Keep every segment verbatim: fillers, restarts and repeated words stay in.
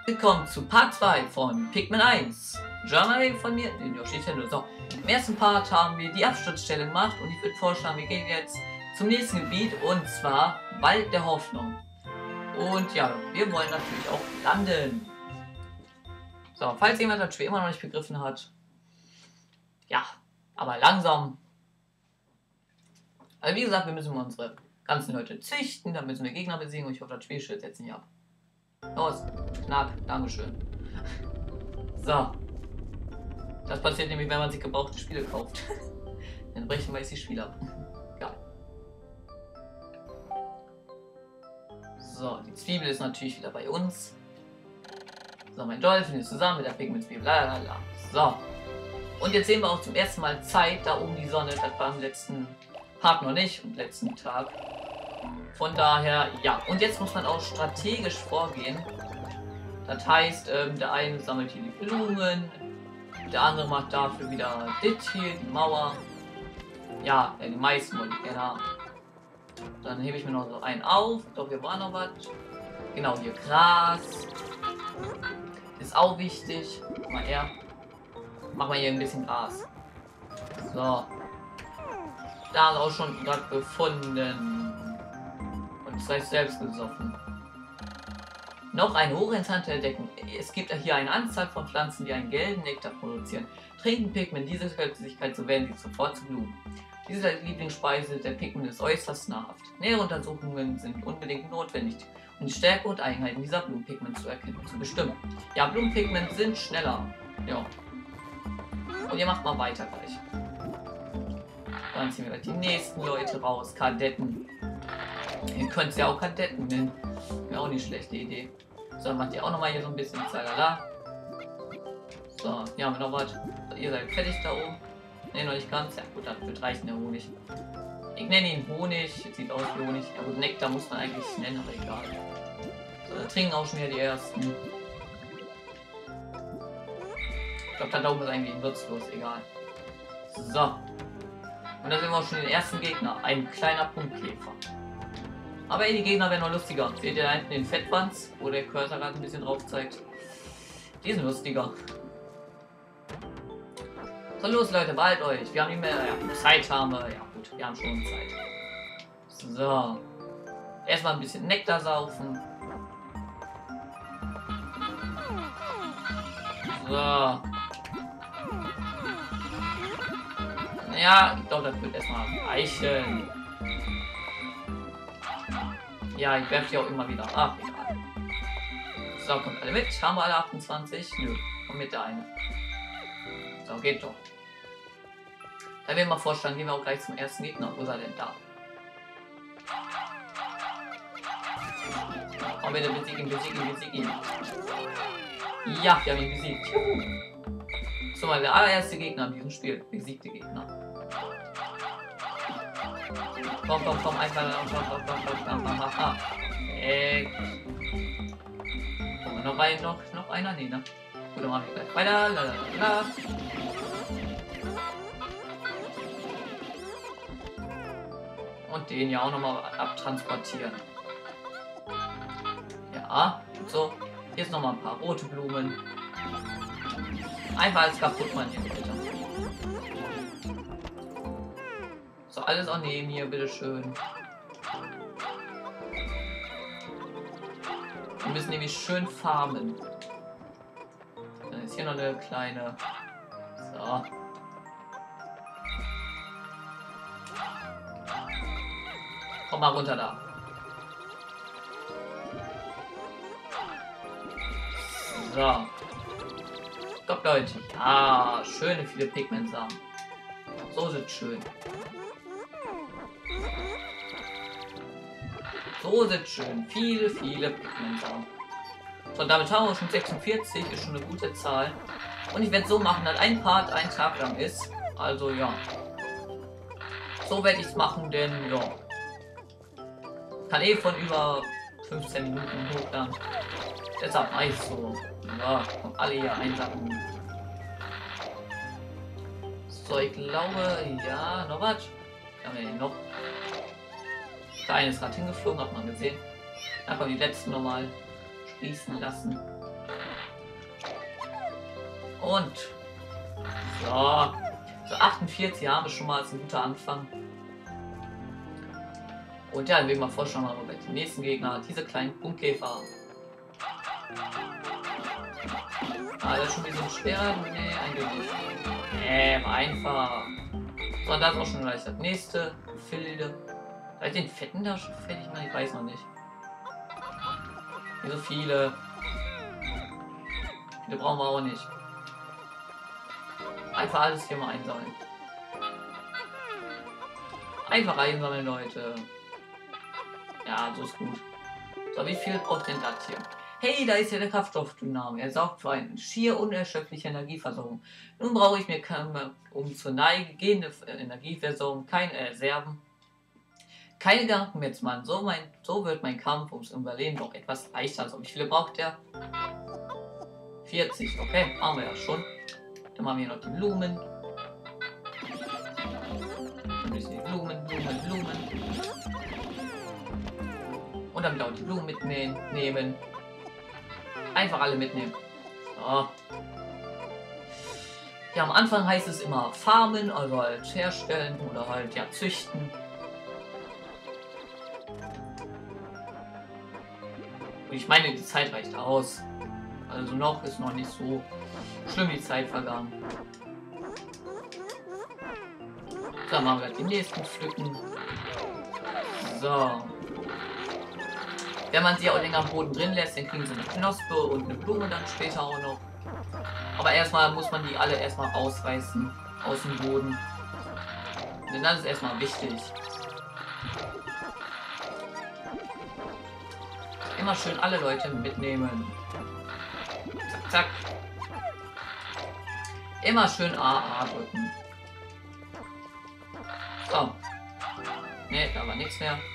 Willkommen zu Part zwei von Pikmin eins. Journal von mir, den Yoshi Nintendo. So, im ersten Part haben wir die Absturzstelle gemacht und ich würde vorschlagen, wir gehen jetzt zum nächsten Gebiet und zwar Wald der Hoffnung. Und ja, wir wollen natürlich auch landen. So, falls jemand das Spiel immer noch nicht begriffen hat. Ja, aber langsam. Also wie gesagt, wir müssen unsere ganzen Leute züchten, dann müssen wir Gegner besiegen und ich hoffe, das Spiel stürzt jetzt nicht ab. Los, knack, dankeschön. So. Das passiert nämlich, wenn man sich gebrauchte Spiele kauft. Dann brechen wir jetzt die Spiele ab. Geil. So, die Zwiebel ist natürlich wieder bei uns. So, mein Dolphin ist zusammen mit der Pigment-Zwiebel. Lalalala. So. Und jetzt sehen wir auch zum ersten Mal Zeit, da oben die Sonne. Das war im letzten Part noch nicht, am letzten Tag. Von daher, ja. Und jetzt muss man auch strategisch vorgehen. Das heißt, ähm, der eine sammelt hier die Blumen, der andere macht dafür wieder das hier, die Mauer. Ja, äh, die meisten wollte ich gerne haben. Dann hebe ich mir noch so einen auf. Ich glaube, hier war noch was. Genau, hier Gras. Ist auch wichtig. Mal her. Machen wir hier ein bisschen Gras. So. Da haben wir auch schon gerade gefunden. Und es heißt selbst gesoffen. Noch eine hochinteressante Entdeckung. Es gibt hier eine Anzahl von Pflanzen, die einen gelben Nektar produzieren. Trinken Pikmin diese Flüssigkeit, so werden sie sofort zu Blumen. Diese Lieblingsspeise der Pikmin ist äußerst nahrhaft. Nähere Untersuchungen sind unbedingt notwendig, um die Stärke und Eigenheiten dieser Blumenpigmen zu erkennen und zu bestimmen. Ja, Blumenpigmen sind schneller. Ja. Und ihr macht mal weiter gleich. Dann ziehen wir gleich die nächsten Leute raus. Kadetten. Ihr könnt es ja auch Kadetten nennen. Wäre auch nicht schlechte Idee. So, dann macht ihr auch noch mal hier so ein bisschen Zalala. So, hier haben wir noch was. So, ihr seid fertig da oben. Ne, noch nicht ganz. Ja gut, das wird reichen, der Honig. Ich nenne ihn Honig. Sieht aus wie Honig. Ja gut, Nektar muss man eigentlich nennen, aber egal. So, da trinken auch schon wieder die ersten. Ich glaube, da oben ist eigentlich nutzlos, egal. So. Und da sehen wir auch schon den ersten Gegner. Ein kleiner Punktkäfer. Aber ey, die Gegner werden noch lustiger. Seht ihr da hinten den Fettwanz, wo der Cursor gerade ein bisschen drauf zeigt? Die sind lustiger. So, los Leute, bald euch. Wir haben nicht mehr. Ja, Zeit haben wir. Ja gut, wir haben schon Zeit. So. Erstmal ein bisschen Nektar saufen. So. Ja, ich glaube, das wird erstmal reichen. Ja, ich werfe die auch immer wieder ab. Egal. So, kommt alle mit. Haben wir alle achtundzwanzig? Nö, kommt mit der eine. So, geht doch. Da werden wir vorstellen, gehen wir auch gleich zum ersten Gegner. Wo ist er denn da? Komm bitte, besieg ihn, besieg ihn, besieg ihn. Ja, wir haben ihn besiegt. So, mal der allererste Gegner in diesem Spiel. Besiegte Gegner. Komm, komm, komm, einfach. Komm, komm, komm, komm, komm, komm, komm, komm. Äh. Komm, noch, ein, noch, noch einer? Nee, ne? Gut, dann machen wir gleich weiter. Lalalala. Und den ja auch nochmal abtransportieren. Ja, so. Hier ist nochmal ein paar rote Blumen. Einfach als kaputt man hier, bitte. So, alles auch nehmen hier, bitteschön. Wir müssen nämlich schön farmen. Dann ist hier noch eine kleine. So. Komm mal runter da. So. Kommt Leute. Ja, schöne viele Pigmentsamen. So sind schön. So sind schön. Viele, viele Pigmentsamen. So, damit haben wir schon sechsundvierzig. Ist schon eine gute Zahl. Und ich werde so machen, dass ein Part ein Tag lang ist. Also ja. So werde ich es machen, denn ja. Kann eh von über fünfzehn Minuten hochladen. Deshalb mache ich so. Ja, kommen alle hier einsacken. So, ich glaube, ja, noch was? Haben wir hier noch? Der eine ist gerade hingeflogen, hat man gesehen. Einfach die letzten nochmal sprießen lassen. Und so. So achtundvierzig haben wir schon mal als ein guter Anfang. Und ja, dann will ich mal vorstellen, mal bei dem nächsten Gegner. Diese kleinen Punktkäfer. Ah, das ist schon ein bisschen schwerer. Nee, eigentlich nicht. Nee, war einfach. So, und das ist auch schon gleich das nächste. Gefilde. Vielleicht den fetten da schon fertig machen, ich weiß noch nicht. Nicht so viele. Viele brauchen wir auch nicht. Einfach alles hier mal einsammeln. Einfach einsammeln, Leute. Ja, so ist gut. So, wie viel braucht denn das hier? Hey, da ist ja der Kraftstoffdynamo. Er sorgt für eine schier unerschöpfliche Energieversorgung. Nun brauche ich mir keine, um zur Neige gehende Energieversorgung keine Reserven. Keine Gedanken mehr zu machen. So, mein, so wird mein Kampf ums Überleben doch etwas leichter. Also, wie viele braucht der? vierzig. Okay, haben wir ja schon. Dann machen wir noch die Blumen. Dann müssen die Blumen, Blumen, Blumen. Und dann wieder auch die Blumen mitnehmen. Einfach alle mitnehmen. So. Ja, am Anfang heißt es immer farmen, also halt herstellen oder halt ja züchten. Und ich meine, die Zeit reicht aus. Also noch ist noch nicht so schlimm die Zeit vergangen. Dann machen wir die nächsten Pflücken. So. Wenn man sie auch länger am Boden drin lässt, dann kriegen sie eine Knospe und eine Blume dann später auch noch. Aber erstmal muss man die alle erstmal rausreißen aus dem Boden. Denn das ist erstmal wichtig. Immer schön alle Leute mitnehmen. Zack, zack. Immer schön A A drücken. So. Ne, da war nichts mehr.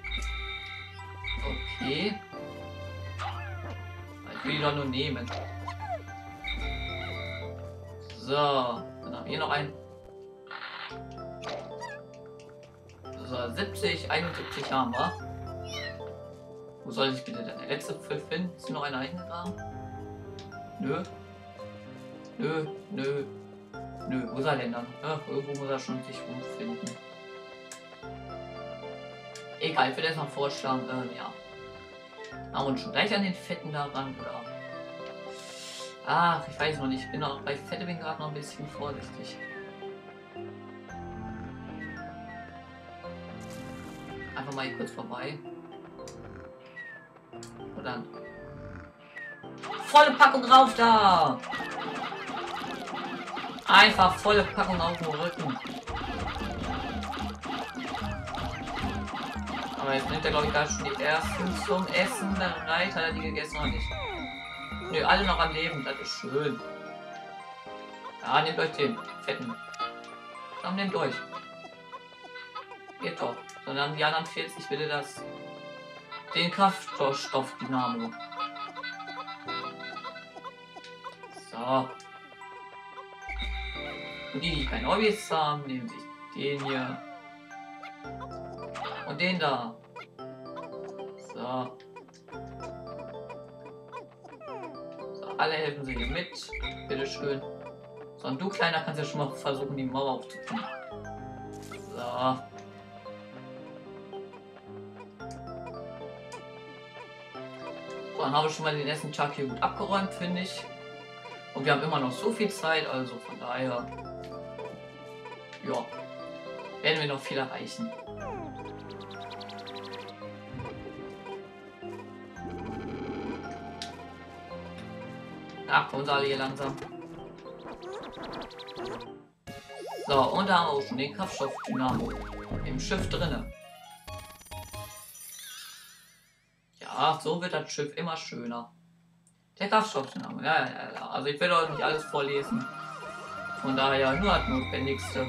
Okay. Ich will die doch nur nehmen. So. Dann haben wir hier noch einen. So, siebzig, einundsiebzig haben wir. Wo soll ich bitte der letzte Pfiff finden? Ist noch einer eingegraben? Nö. Nö, nö. Nö, wo ist er denn dann? Ja, irgendwo muss er schon sich rumfinden. Egal, ich würde erst mal vorschlagen, ähm, ja. Machen wir uns schon gleich an den Fetten daran, oder? Ach, ich weiß noch nicht. Ich bin auch bei Fette bin gerade noch ein bisschen vorsichtig. Einfach mal hier kurz vorbei. Und dann. Volle Packung rauf da! Einfach volle Packung auf dem Rücken. Aber jetzt nimmt er, glaube ich, da schon die ersten zum Essen. Dann reicht, hat er die gegessen oder nicht? Nö, alle noch am Leben. Das ist schön. Ja, nehmt euch den fetten. Dann nehmt euch. Geht doch. Sondern die anderen vierzig bitte das. Den Kraftstoff-Dynamo. So. Und die, die keine Hobbys haben, nehmen sich den hier. Und den da. So. So, alle helfen sich hier mit. Bitteschön. So, und du Kleiner kannst ja schon mal versuchen, die Mauer aufzuziehen. So. So, dann habe ich schon mal den ersten Tag hier gut abgeräumt, finde ich. Und wir haben immer noch so viel Zeit, also von daher. Ja. Werden wir noch viel erreichen. Ach, für uns alle hier langsam. So, und da haben wir auch schon den Kraftstoffdynamo im Schiff drinne. Ja, so wird das Schiff immer schöner. Der Kraftstoffdynamo, ja, ja, ja. Also ich will euch nicht alles vorlesen. Von daher nur das Notwendigste.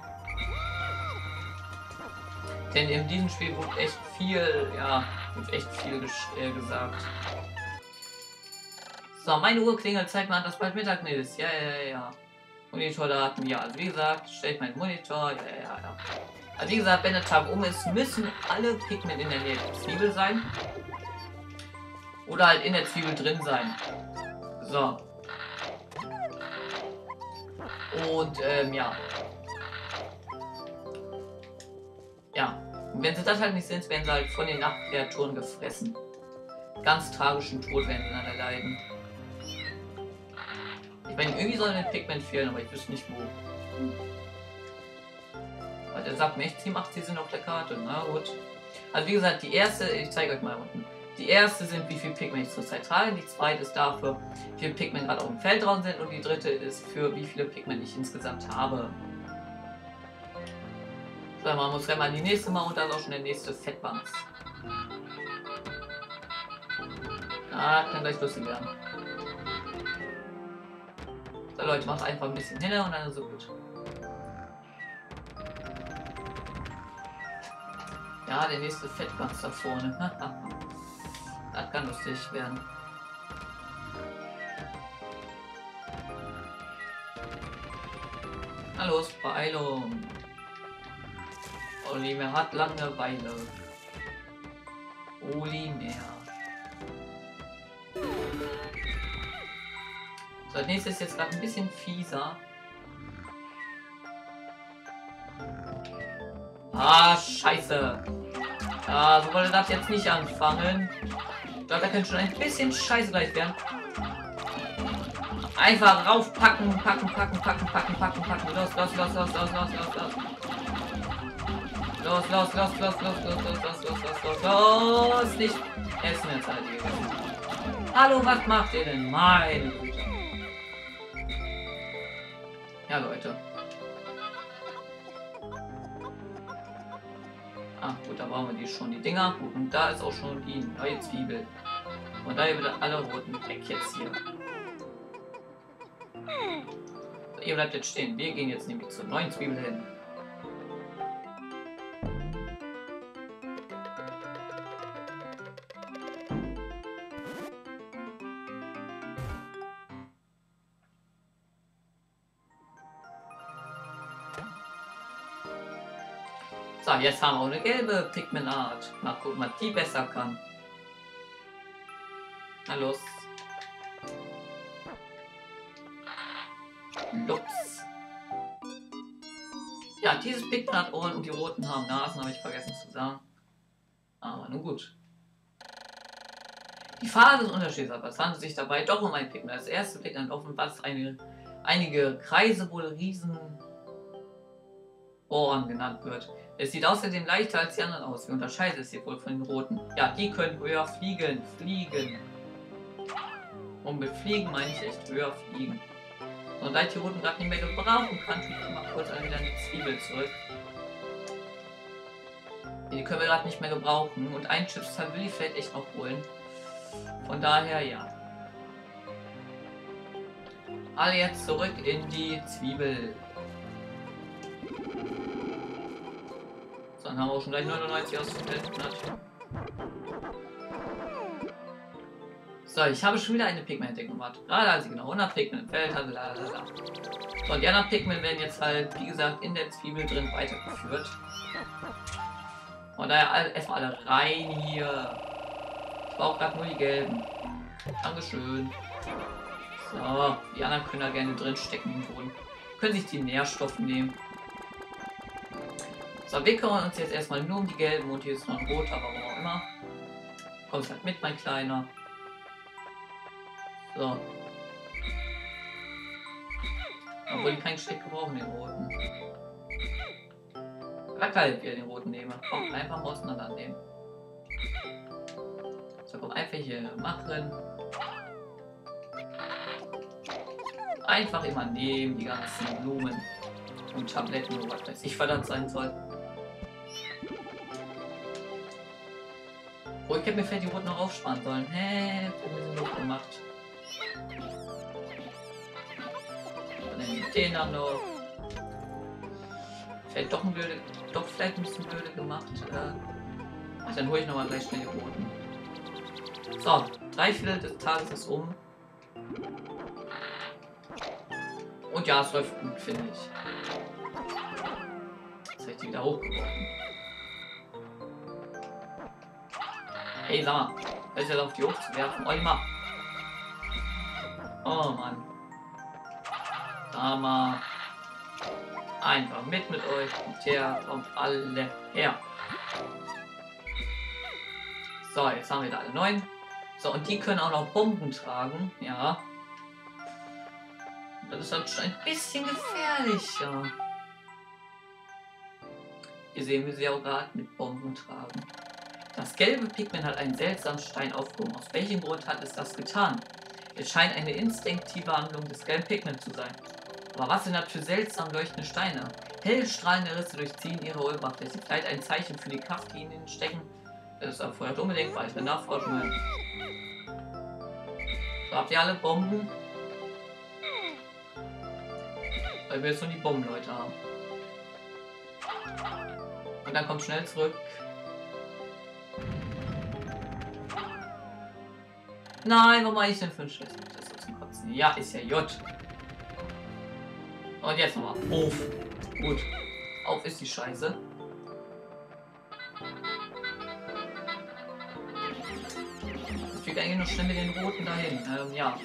Denn in diesem Spiel wird echt viel, ja, wird echt viel äh, gesagt. So, meine Uhr klingelt, zeigt mir an, dass bald Mittag ist. Ja, ja, ja. Monitordaten, ja. Also wie gesagt, stelle ich meinen Monitor. Ja, ja, ja. Also wie gesagt, wenn der Tag um ist, müssen alle Pigment in der Nähe der Zwiebel sein. Oder halt in der Zwiebel drin sein. So. Und ähm, ja. Ja. Und wenn sie das halt nicht sind, werden sie halt von den Nachtkreaturen gefressen. Ganz tragischen Tod werden sie dann erleiden. Ich meine, irgendwie soll ein Pigment fehlen, aber ich wüsste nicht wo. Weil der sagt mir echt, Team acht, sie sind auf der Karte. Na gut. Also wie gesagt, die erste, ich zeige euch mal unten. Die erste sind, wie viel Pigment ich zurzeit trage. Die zweite ist dafür, wie viel Pigment gerade auf dem Feld dran sind. Und die dritte ist für wie viele Pigment ich insgesamt habe. So, man muss gleich mal die nächste mal und dann auch schon der nächste Fettbanks. Ah, kann gleich lustig werden. So Leute, macht einfach ein bisschen hin und dann ist so gut. Ja, der nächste Fettbanks da vorne. Das kann lustig werden. Na los, Beeilung. Oliver hat Langeweile. Oliver. So, als nächstes ist jetzt gerade ein bisschen fieser. Ah, scheiße. Ja, so wollte das jetzt nicht anfangen. Ich glaube, da könnte schon ein bisschen scheiße gleich werden. Einfach raufpacken, packen, packen, packen, packen, packen, packen. Los, los, los, los, los, los, los, los. Los, los, los, los, los, los, los, los, los, los, los, los. Nicht essen jetzt halt hier. Hallo, was macht ihr denn? Meine Güte. Ja, Leute. Ah, gut, da brauchen wir die schon, die Dinger. Gut, und da ist auch schon die neue Zwiebel. Und daher bitte alle roten weg jetzt hier. So, ihr bleibt jetzt stehen. Wir gehen jetzt nämlich zur neuen Zwiebel hin. So, jetzt haben wir auch eine gelbe Pigmentart. Mal gucken, was die besser kann. Na los. Lups. Ja, dieses Pigment hat Ohren und die roten haben Nasen, habe ich vergessen zu sagen. Aber nun gut. Die Farbe des Unterschieds aber, es handelt sich dabei doch um ein Pigment. Das erste Pigment offenbart eine, einige Kreise, wohl riesen Ohren genannt wird. Es sieht außerdem leichter als die anderen aus. Wie unterscheidet es sich wohl von den roten? Ja, die können höher fliegen. Fliegen. Und mit Fliegen meine ich echt höher fliegen. Und da ich die roten gerade nicht mehr gebrauchen kann, tue ich mal kurz wieder die Zwiebel zurück. Die können wir gerade nicht mehr gebrauchen. Und ein Chipsteil will ich vielleicht echt noch holen. Von daher ja. Alle jetzt zurück in die Zwiebel. Dann haben wir auch schon gleich neunundneunzig aus dem Feld. So, ich habe schon wieder eine Pigment-Entdeckung gemacht. Gerade als ich genau hundert Pigment im Feld hatte. Lalala. So, und die anderen Pigment werden jetzt halt, wie gesagt, in der Zwiebel drin weitergeführt. Und daher erstmal alle rein hier. Ich brauche gerade nur die gelben. Dankeschön. So, die anderen können da gerne drin stecken im Boden. Können sich die Nährstoffe nehmen. So, wir kümmern uns jetzt erstmal nur um die gelben und hier ist noch ein roter, warum auch immer. Kommst halt mit, mein Kleiner. So. Obwohl die keinen Steck gebrauchen, den roten. Aber kalt, wie den roten nehmen. Komm, einfach mal auseinandernehmen. So, komm, einfach hier machen. Einfach immer nehmen, die ganzen Blumen und Tabletten und was weiß ich, was das sein soll. Oh, ich hätte mir vielleicht die roten noch aufsparen sollen. Hä, wir sind noch gemacht. Und dann den dann noch. Vielleicht doch ein blöde, doch vielleicht ein bisschen blöde gemacht. Äh, ach, dann hole ich noch mal gleich schnell die roten. So, drei Viertel des Tages ist um. Und ja, es läuft gut, finde ich. Jetzt habe ich die wieder hochgeworfen. Hey, sag mal, was ist jetzt auf die hochzuwerfen? Oh, immer. Oh, Mann. Sag mal. Einfach mit mit euch. Kommt her, kommt alle her. So, jetzt haben wir da alle neun. So, und die können auch noch Bomben tragen. Ja. Das ist dann schon ein bisschen gefährlicher. Hier sehen wir sie auch gerade mit Bomben tragen. Das gelbe Pikmin hat einen seltsamen Stein aufgehoben. Aus welchem Grund hat es das getan? Es scheint eine instinktive Handlung des gelben Pikmin zu sein. Aber was sind das für seltsam leuchtende Steine? Hellstrahlende Risse durchziehen ihre Oberfläche. Vielleicht ein Zeichen für die Kraft, die in ihnen stecken. Das erfordert unbedingt weitere Nachforschungen. So, habt ihr alle Bomben? Weil wir jetzt nur die Bombenleute haben. Und dann kommt schnell zurück. Nein, warum mache ich denn für einen Schlüssel? Das ist zum Kotzen. Ja, ist ja J. Und jetzt nochmal. Auf. Gut. Auf ist die Scheiße. Ich kriege eigentlich noch schnell mit den Roten dahin. Ähm, ja.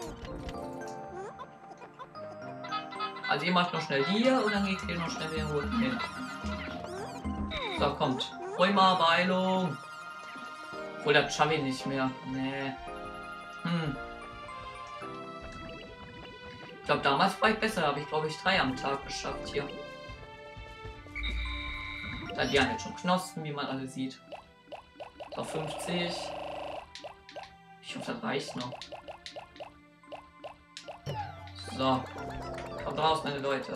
Also ihr macht noch schnell die hier und dann geht ihr noch schnell mit den Roten hin. So, kommt. Räumerbeilung. Obwohl, das schaffe ich nicht mehr. Nee. Hm. Ich glaube, damals war ich besser. Habe ich, glaube ich, drei am Tag geschafft hier. Da die haben jetzt schon Knospen, wie man alle sieht. Auf fünfzig. Ich hoffe, das reicht noch. So. Kommt raus, meine Leute.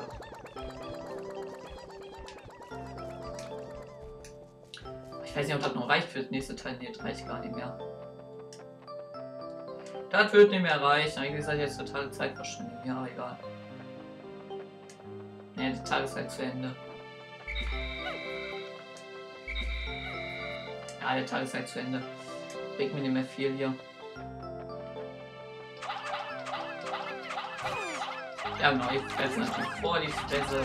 Ich weiß nicht, ob das noch reicht für das nächste Teil. Nee, das reicht gar nicht mehr. Das wird nicht mehr reichen. Eigentlich ist das jetzt totale Zeitverschwendung. Ja, egal. Ne, die Tageszeit zu Ende. Ja, die Tageszeit zu Ende. Bringt mir nicht mehr viel hier. Ja, genau. Ich fresse natürlich vor die Fresse.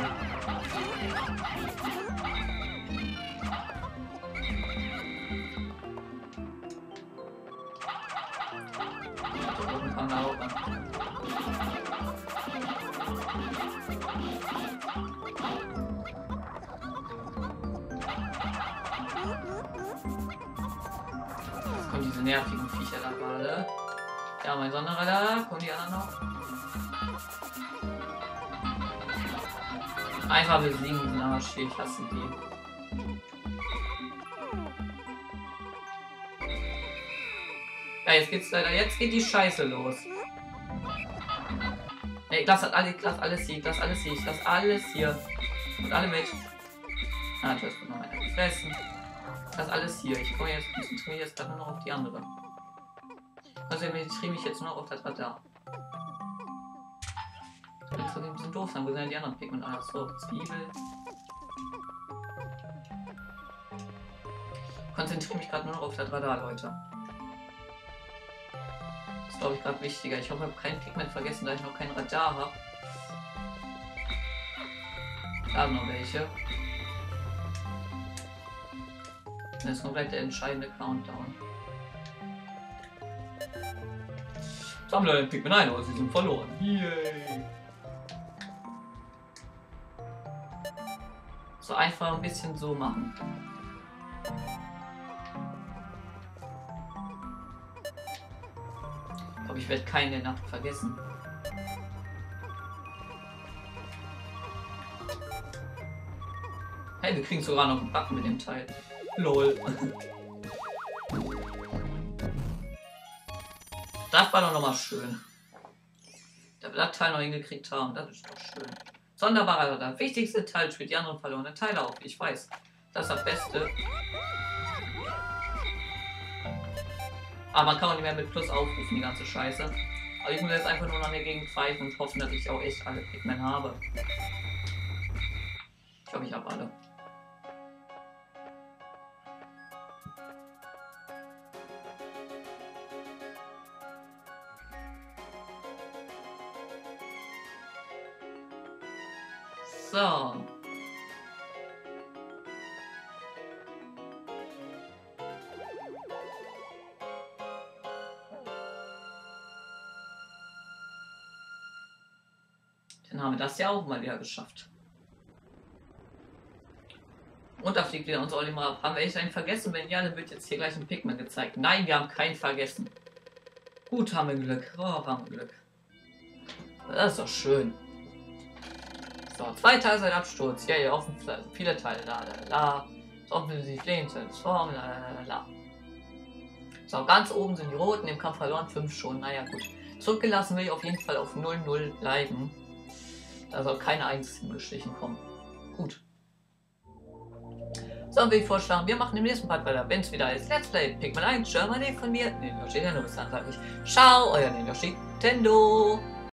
Kommen diese nervigen Viecher da gerade. Ja, mein Sonderradar. Kommen die anderen noch? Einfach besiegen diesen Arsch hier. Ich hasse die. Ja, jetzt geht's leider. Jetzt geht die Scheiße los. Ey, lass alles, lass alles hier, lass alles hier, ich lass alles hier. Und alle mit. Ah, du hast noch einer gefressen. Das alles hier. Ich komme jetzt, konzentriere jetzt gerade nur noch auf die andere. Also ich konzentriere mich jetzt nur noch auf das Radar. Ich bin ein bisschen doof sein. Wo sind denn die anderen Pikmin? Ah, so, Zwiebel. Ich konzentriere mich gerade nur noch auf das Radar, Leute. Das ist, glaube ich, gerade wichtiger. Ich hoffe, ich habe kein Pigment vergessen, da ich noch kein Radar habe. Da haben noch welche. Jetzt kommt gleich der entscheidende Countdown. Sammle den Pikmin ein, aber sie sind verloren. Yay! So einfach ein bisschen so machen. Ich glaube, ich werde keine Nacht vergessen. Hey, wir kriegen sogar noch einen Button mit dem Teil. Lol. Das war doch noch mal schön. Da wir das Teil noch hingekriegt haben, das ist doch schön. Sonderbarer Radar. Wichtigste Teil spielt die anderen verlorenen Teile auf. Ich weiß. Das ist das Beste. Aber man kann auch nicht mehr mit Plus aufrufen, die ganze Scheiße. Aber ich muss jetzt einfach nur nach der Gegend pfeifen und hoffen, dass ich auch echt alle Pikmin habe. Ich glaube, ich habe alle. So. Dann haben wir das ja auch mal wieder geschafft. Und da fliegt wieder unser Olimar. Haben wir echt einen vergessen? Wenn ja, dann wird jetzt hier gleich ein Pikmin gezeigt. Nein, wir haben keinen vergessen. Gut, haben wir Glück. Oh, haben wir Glück. Das ist doch schön. So, zwei Teile seit Absturz. Ja, hier offen viele Teile. La, la, la. Offensiv lehnen, Transform, la, la, la, la. So, ganz oben sind die roten. Im Kampf verloren, fünf schon. Naja, gut. Zurückgelassen will ich auf jeden Fall auf null null bleiben. Da soll keine einzigen Gestichen kommen. Gut. So, würde ich vorschlagen, wir machen im nächsten Part weiter, wenn es wieder ist. Let's Play Pikmin eins Germany von mir. Ninja Nintendo. Bis dann sage ich, ciao, euer Ninja Nintendo.